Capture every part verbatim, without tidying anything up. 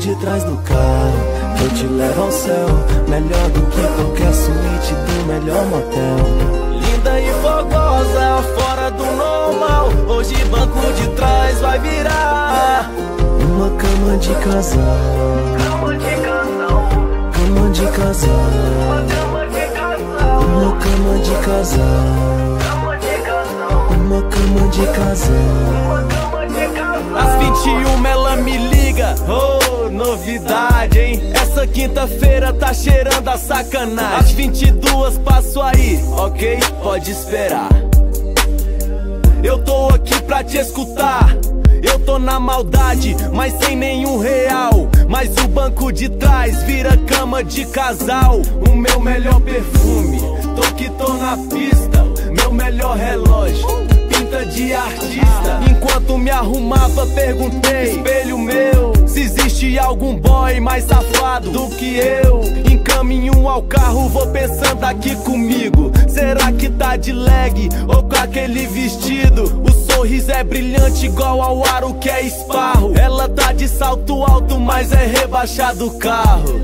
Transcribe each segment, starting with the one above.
de trás do carro, que eu te levo ao céu. Melhor do que qualquer suíte do melhor motel. Linda e fogosa, fora do normal. Hoje banco de trás vai virar uma cama de casal. Cama de casal. Cama de casal. Uma cama de casal. Uma cama de casal. Cama de casal. Uma cama de casal. Uma cama de casal. Às vinte e uma ela me liga. Oh, novidade, hein? Essa quinta-feira tá cheirando a sacanagem. Às vinte e duas passo aí, ok? Pode esperar. Eu tô aqui pra te escutar. Eu tô na maldade, mas sem nenhum real. Mas o banco de trás vira cama de casal. O meu melhor perfume, tô que tô na pista. Meu melhor relógio, pinta de artista. Enquanto me arrumava perguntei, espelho meu, se existe algum boy mais safado do que eu. Em caminho ao carro vou pensando aqui comigo. Será que tá de leg ou com aquele vestido? O sorriso é brilhante igual ao aro que é esparro. Ela tá de salto alto, mas é rebaixado o carro.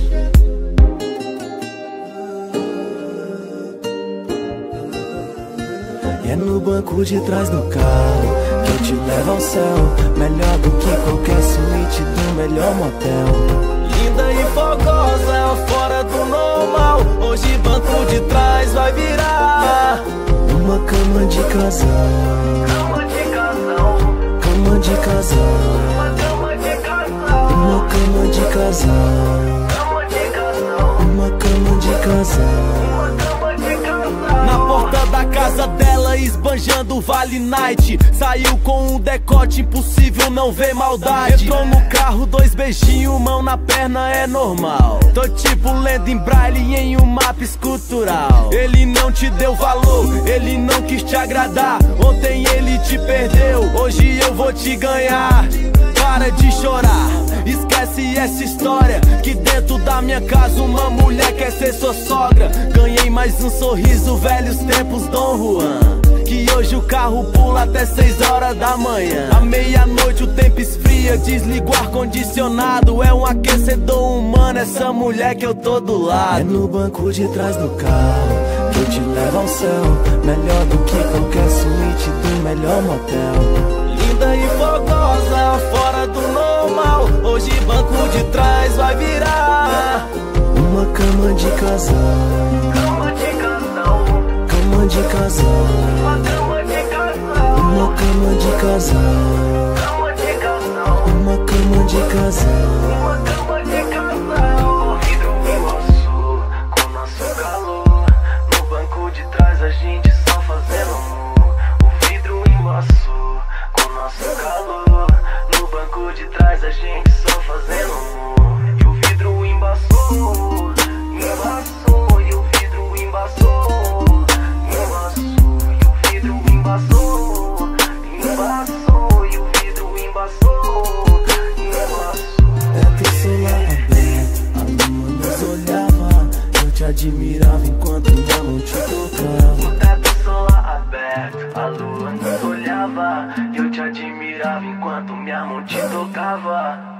E é no banco de trás do carro que eu te levo ao céu. Melhor do que qualquer suíte do melhor motel. Linda e fogosa, fora do normal. Hoje banco de trás vai virar uma cama de casal. Cama de casal. Cama de casal. Uma cama de casal. Uma cama de casal. Cama de casal. Uma cama de casal. Uma cama de casal. Na porta da casa dela esbanjando Vale Night. Saiu com um decote impossível não ver maldade. Entrou no carro, dois beijinhos, mão na perna é normal. Tô tipo lendo em braille em um mapa escultural. Ele não te deu valor, ele não quis te agradar. Ontem ele te perdeu, hoje eu vou te ganhar. Para de chorar, esquece essa história. Que dentro da minha casa uma mulher quer ser sua sogra. Ganhei mais um sorriso, velhos tempos Dom Juan. Que hoje o carro pula até seis horas da manhã. À meia-noite o tempo esfria, desligo o ar-condicionado. É um aquecedor humano, essa mulher que eu tô do lado. É no banco de trás do carro que eu te levo ao céu. Melhor do que qualquer suíte do melhor motel. Linda e fogosa, fora do normal. Hoje banco de trás vai virar uma cama de casal. Cama de casal. Cama de casal. Uma cama de casal. Uma cama de casal. Cama de casal. Uma cama de casal. Uma cama de casal. O vidro embaçou com nosso calor. No banco de trás a gente só fazendo amor. O vidro embaçou com nosso calor. No banco de trás a gente só fazendo amor. E o vidro embaçou, embaçou. E o vidro embaçou, embaçou. E o vidro embaçou, embaçou. E o vidro embaçou, embaçou. É teu celular aberto, a lua nos olhava. Eu te admirava enquanto minha mão te tocava. É teu celular aberto, a lua nos olhava. Eu te admirava enquanto minha mão te tocava.